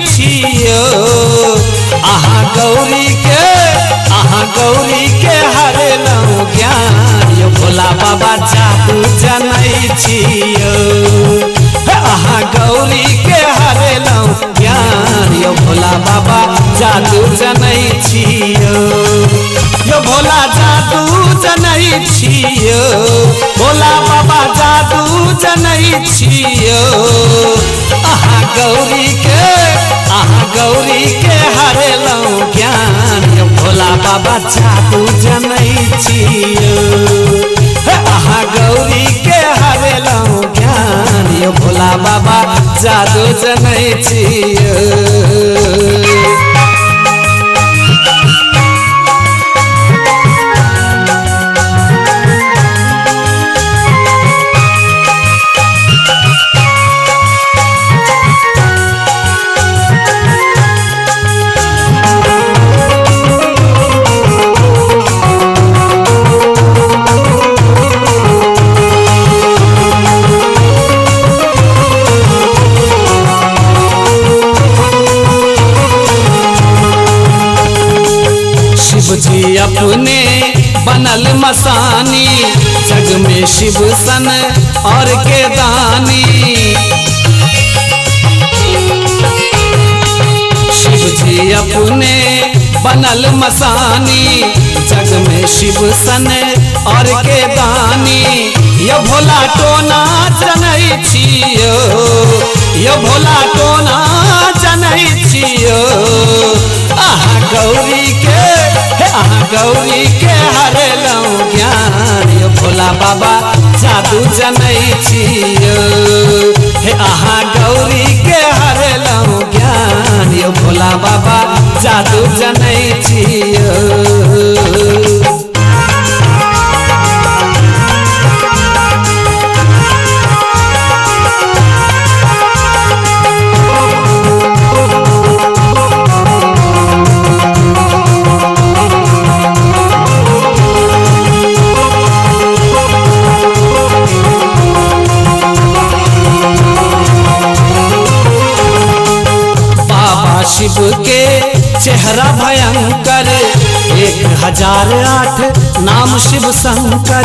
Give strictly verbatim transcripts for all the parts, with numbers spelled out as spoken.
छियो। आहा गौरी के आहा गौरी के हरेलौ ज्ञान यो भोला बाबा जादू जनै छियो। आहा गौरी के हरेलौ ज्ञान यो भोला बाबा जादू जनै छियो। यो भोला जादू जनै छियो। भोला बाबा जादू जनै छियो। आहा गौरी के आहा गौरी के हरेलौ ज्ञान यो भोला बाबा जादू जनै छियो। आहा गौरी के हरेलौ ज्ञान यो भोला बाबा जादू जनै छियो। जी अपने बनल मसानी जग में शिव सन और के दानी। शिव जी अपने बनल मसानी जग में शिव सन और के दानी। यो भोला टोना जनै छियो। यो भोला टोना जनै छियो। आहा गौरी के आहा गौरी के हरेलौ ज्ञान यो भोला बाबा जादू जनै छियो। हे आहा गौरी के हरेलौ ज्ञान यो भोला बाबा जादू जनै छियो। शिव के चेहरा भयंकर एक हजार आठ नाम शिव शंकर।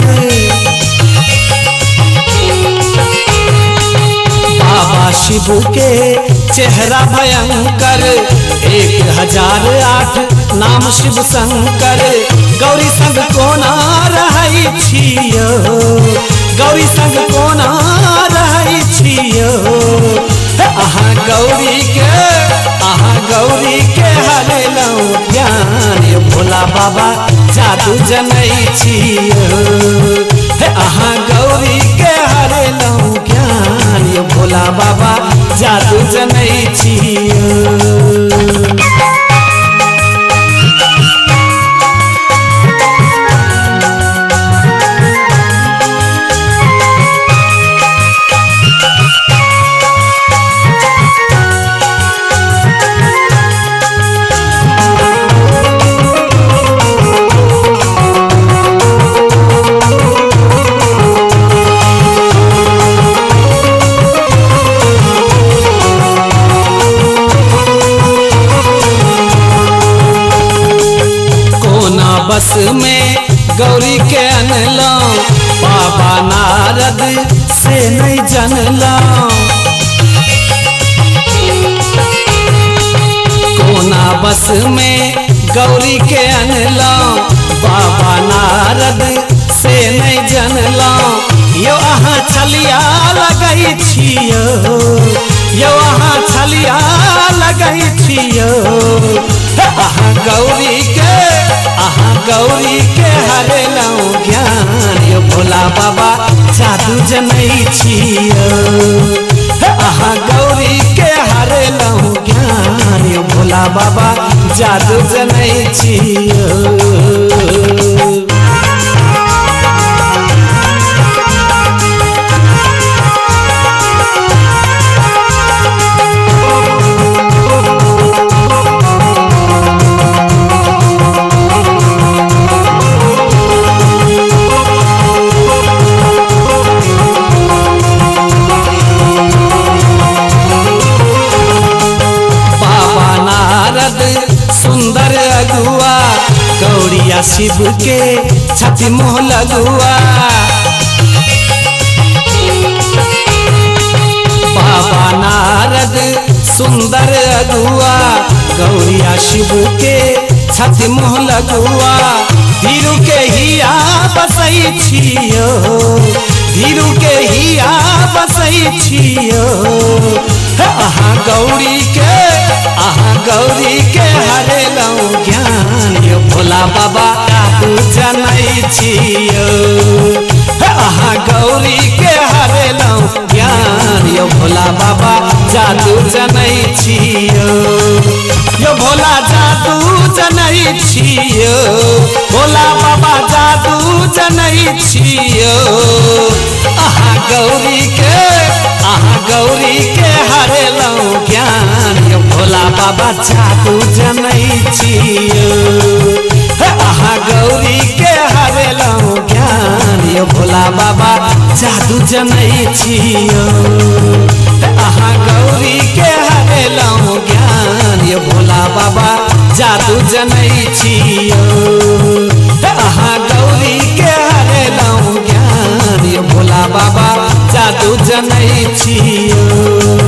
बाबा शिव के चेहरा भयंकर एक हजार आठ नाम शिव शंकर। गौरी संग कोना रहै छियो। गौरी संग कोना रहै छियो। आहा गौरी के आहा गौरी के हरेलौ ज्ञान यो भोला बाबा जादू जनै छियो। आहा गौरी के हरेलौ ज्ञान यो भोला बाबा जादू जनै छियो। बस में गौरी के अनलौ बाबा नारद से नहीं जनलौ। कोना बस में गौरी के अनलौ बाबा नारद से नहीं जनलौ। यो अहाँ छलिया लगै छियो। यो अहाँ छलिया लगै छियो। आहा गौरी के आहा गौरी के हरेलौ ज्ञान यो भोला बाबा जादू जनै छियो। आहा गौरी के हरेलौ ज्ञान यो भोला बाबा जादू जनै छियो। शिव के छति मोह लगुआ। बाबा नारद सुंदर अगुआ गौरिया शिव के छति मोह लगुआ। धीरू के हिया बसई छियो, धीरू के हिया बसई छियो। आहा गौरी के आहा गौरी के हरेलौ ज्ञान यो भोला बाबा तू जनई छियो। आहा गौरी के हरेलौ ज्ञान यो भोला बाबा जादू जनई छियो। यो भोला जादू जनई छियो, भोला बाबा जादू जनई छियो। आहा गौरी के आहा गौरी के हरेलौ ज्ञान यो भोला बाबा जादू जनई छियो। आहा गौरी के हरेलौ ज्ञान यो भोला बाबा जादू जनई छियो। आहा गौरी के हरेलौ ज्ञान यो भोला बाबा जादू जनई छियो। आहा गौरी के हरेलौ ज्ञान यो भोला बाबा जादू जनई छियो।